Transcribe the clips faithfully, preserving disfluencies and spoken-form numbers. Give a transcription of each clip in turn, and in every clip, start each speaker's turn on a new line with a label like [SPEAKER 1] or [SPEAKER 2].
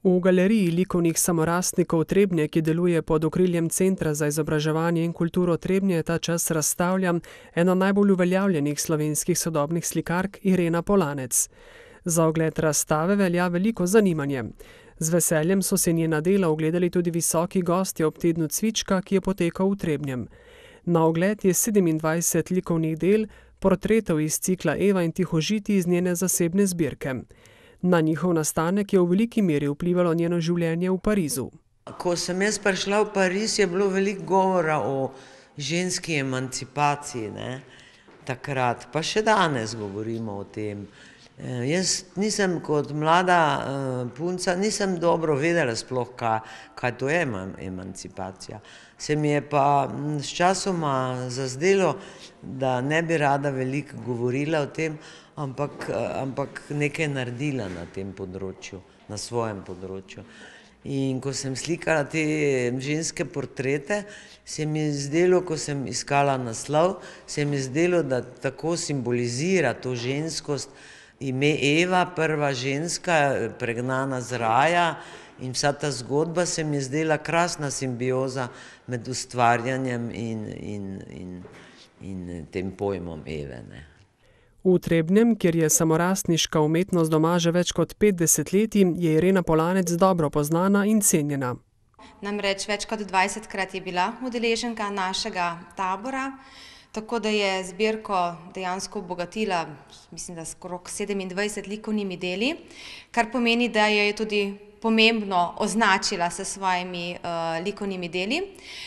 [SPEAKER 1] V galeriji likovnih samorastnikov Trebnje, ki deluje pod okriljem Centra za izobraževanje in kulturo Trebnje, ta čas razstavlja eno najbolj uveljavljenih slovenskih sodobnih slikark Irena Polanec. Za ogled razstave velja veliko zanimanje. Z veseljem so se njena dela ogledali tudi visoki gostje ob tednu cvička, ki je potekal v Trebnjem. Na ogled je sedemindvajset likovnih del, portretov iz cikla Eva in tihožitij iz njene zasebne zbirke. Na njihov nastanek je v veliki meri vplivalo njeno življenje v Parizu.
[SPEAKER 2] Ko sem jaz prišla v Pariz, je bilo veliko govora o ženski emancipaciji, ne, takrat, pa še danes govorimo o tem. Jaz nisem kot mlada punca, nisem dobro vedela sploh, kaj, kaj to je emancipacija. Se mi je pa s časoma zazdelo, da ne bi rada veliko govorila o tem, ampak, ampak nekaj naredila na tem področju, na svojem področju. In ko sem slikala te ženske portrete, se mi je zdelo, ko sem iskala naslov, se mi je zdelo, da tako simbolizira to ženskost, ime Eva, prva ženska, pregnana z raja, in vsa ta zgodba se mi je zdela krasna simbioza med ustvarjanjem in, in, in, in tem pojmom Eve, ne.
[SPEAKER 1] V Trebnjem, kjer je samorastniška umetnost doma že več kot pet desetletij, je Irena Polanec dobro poznana in cenjena.
[SPEAKER 3] Namreč več kot dvajsetkrat je bila udeleženka našega tabora, tako da je zbirko dejansko obogatila, mislim, da skoraj sedemindvajset likovnimi deli, kar pomeni, da jo je tudi pomembno označila s svojimi uh, likovnimi deli.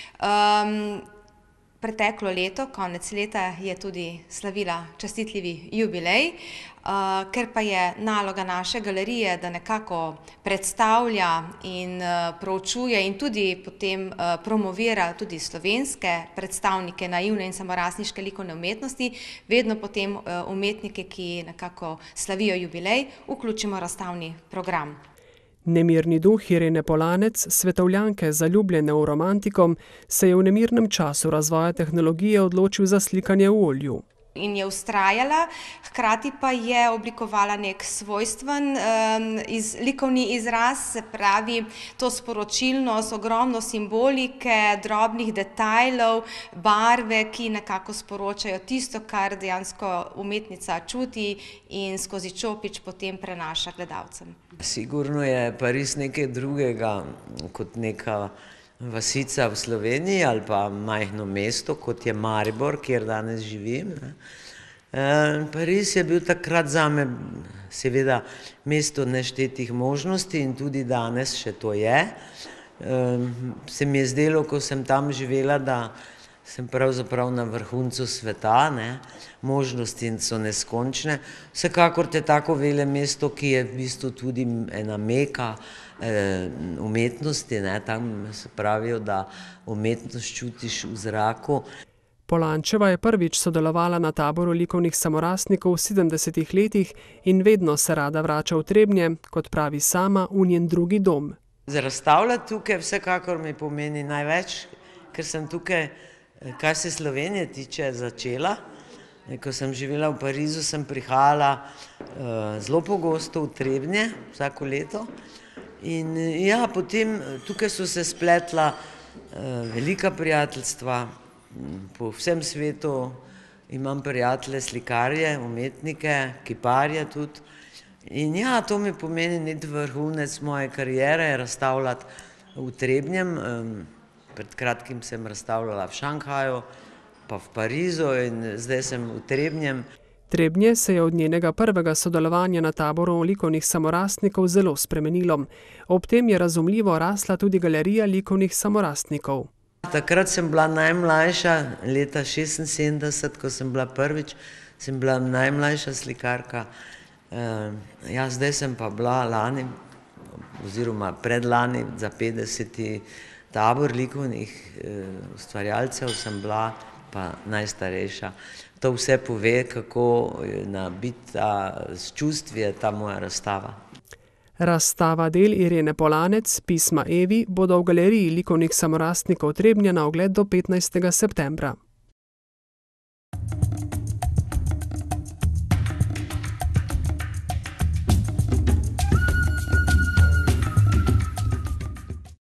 [SPEAKER 3] Um, Preteklo leto, konec leta, je tudi slavila častitljivi jubilej, uh, ker pa je naloga naše galerije, da nekako predstavlja in uh, proučuje in tudi potem uh, promovira tudi slovenske predstavnike naivne in samorastniške likovne umetnosti, vedno potem uh, umetnike, ki nekako slavijo jubilej, vključimo razstavni program.
[SPEAKER 1] Nemirni duh Irene Polanec, svetovljanke zaljubljene v romantiko, se je v nemirnem času razvoja tehnologije odločil za slikanje v olju.
[SPEAKER 3] In je vztrajala, hkrati pa je oblikovala nek svojstven um, iz, likovni izraz, se pravi to sporočilnost, ogromno simbolike, drobnih detajlov, barve, ki nekako sporočajo tisto, kar dejansko umetnica čuti in skozi čopič potem prenaša gledalcem.
[SPEAKER 2] Sigurno je Pariz nekaj drugega kot neka vasica v Sloveniji ali pa majhno mesto, kot je Maribor, kjer danes živim. E, Pariz je bil takrat zame seveda mesto neštetih možnosti in tudi danes še to je. E, se mi je zdelo, ko sem tam živela, da sem pravzaprav na vrhuncu sveta, ne? Možnosti so neskončne. Vsekakor te tako vele mesto, ki je v bistvu tudi ena meka eh, umetnosti, ne? Tam se pravijo, da umetnost čutiš v zraku.
[SPEAKER 1] Polančeva je prvič sodelovala na taboru likovnih samorastnikov v sedemdesetih letih in vedno se rada vrača v Trebnje, kot pravi sama, v njen drugi dom.
[SPEAKER 2] Razstavljati tukaj vsekakor mi pomeni največ, ker sem tukaj, kar se Slovenije tiče, začela. Ko sem živela v Parizu, sem prihajala uh, zelo pogosto v Trebnje, vsako leto. In ja, potem tukaj so se spletla uh, velika prijateljstva. Po vsem svetu imam prijatelje, slikarje, umetnike, kiparje tudi. In ja, to mi pomeni nek vrhunec moje kariere, razstavljati v Trebnjem. Um, Pred kratkim sem razstavljala v Šanghaju, pa v Parizu in zdaj sem v Trebnjem.
[SPEAKER 1] Trebnje se je od njenega prvega sodelovanja na taboru likovnih samorastnikov zelo spremenilo. Ob tem je razumljivo rasla tudi galerija likovnih samorastnikov.
[SPEAKER 2] Takrat sem bila najmlajša, leta šestinsedemdeset, ko sem bila prvič, sem bila najmlajša slikarka. Ja, zdaj sem pa bila lani, oziroma predlani za petdeseti tabor likovnih ustvarjalcev sem bila pa najstarejša. To vse pove, kako nabita s čustvi je ta moja razstava.
[SPEAKER 1] Razstava del Irene Polanec, pisma Evi, bodo v galeriji likovnih samorastnikov Trebnje na ogled do petnajstega septembra.